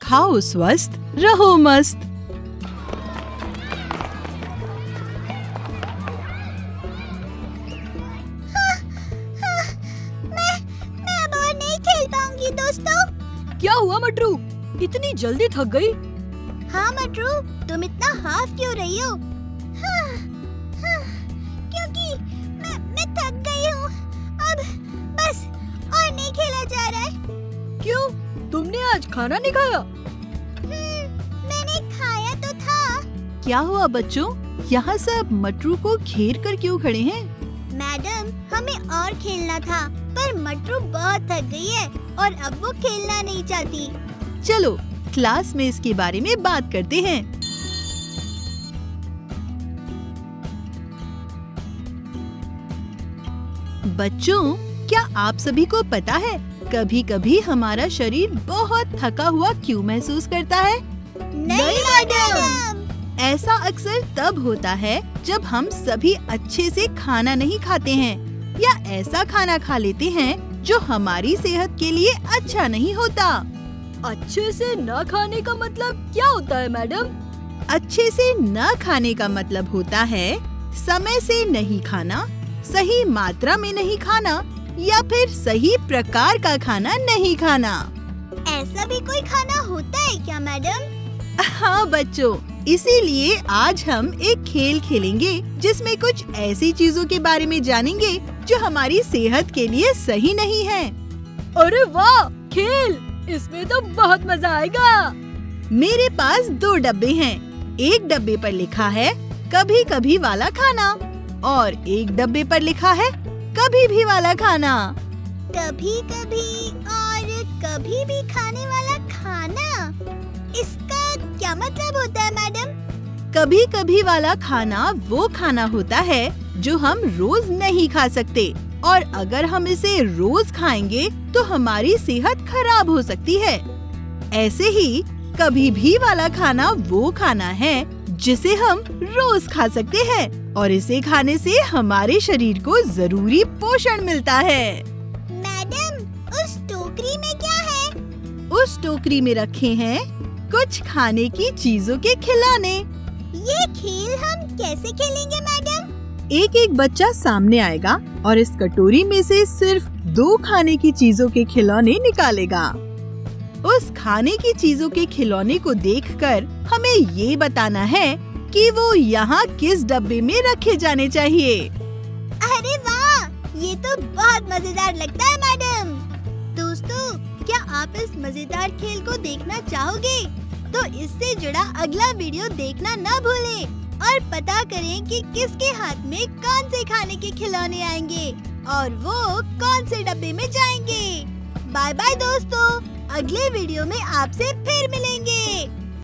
खाओ स्वस्थ, रहो मस्त। मैं अब और नहीं खेल पाऊंगी दोस्तों। क्या हुआ मटरू, इतनी जल्दी थक गई? हाँ मटरू, तुम इतना हाफ क्यों रही हो? क्योंकि मैं थक गई हूँ। अब बस और नहीं खेला जा रहा है। क्यों, तुमने आज खाना नहीं खाया? मैंने खाया तो था। क्या हुआ बच्चों, यहाँ सब मटरू को घेर कर क्यों खड़े हैं? मैडम, हमें और खेलना था, पर मटरू बहुत थक गई है और अब वो खेलना नहीं चाहती। चलो क्लास में इसके बारे में बात करते हैं। बच्चों, क्या आप सभी को पता है कभी कभी हमारा शरीर बहुत थका हुआ क्यों महसूस करता है? नहीं मैडम। ऐसा अक्सर तब होता है जब हम सभी अच्छे से खाना नहीं खाते हैं या ऐसा खाना खा लेते हैं जो हमारी सेहत के लिए अच्छा नहीं होता। अच्छे से न खाने का मतलब क्या होता है मैडम? अच्छे से न खाने का मतलब होता है समय से नहीं खाना, सही मात्रा में नहीं खाना या फिर सही प्रकार का खाना नहीं खाना। ऐसा भी कोई खाना होता है क्या मैडम? हाँ बच्चों, इसीलिए आज हम एक खेल खेलेंगे जिसमें कुछ ऐसी चीजों के बारे में जानेंगे जो हमारी सेहत के लिए सही नहीं है। अरे वाह, खेल! इसमें तो बहुत मजा आएगा। मेरे पास 2 डब्बे हैं। एक डब्बे पर लिखा है कभी कभी वाला खाना और एक डब्बे पर लिखा है कभी भी वाला खाना। कभी कभी और कभी भी खाने वाला खाना, इसका क्या मतलब होता है मैडम? कभी कभी वाला खाना वो खाना होता है जो हम रोज नहीं खा सकते और अगर हम इसे रोज खाएंगे तो हमारी सेहत खराब हो सकती है। ऐसे ही कभी भी वाला खाना वो खाना है जिसे हम रोज खा सकते हैं और इसे खाने से हमारे शरीर को जरूरी पोषण मिलता है। मैडम, उस टोकरी में क्या है? उस टोकरी में रखे हैं कुछ खाने की चीजों के खिलौने। ये खेल हम कैसे खेलेंगे मैडम? एक एक बच्चा सामने आएगा और इस कटोरी में से सिर्फ 2 खाने की चीजों के खिलौने निकालेगा। उस खाने की चीजों के खिलौने को देखकर हमें ये बताना है कि वो यहाँ किस डब्बे में रखे जाने चाहिए। अरे वाह, ये तो बहुत मजेदार लगता है मैडम। दोस्तों, क्या आप इस मजेदार खेल को देखना चाहोगे? तो इससे जुड़ा अगला वीडियो देखना न भूलें और पता करें कि किसके हाथ में कौन से खाने के खिलौने आएंगे और वो कौन से डब्बे में जाएंगे। बाय बाय दोस्तों, अगले वीडियो में आपसे फिर मिलेंगे।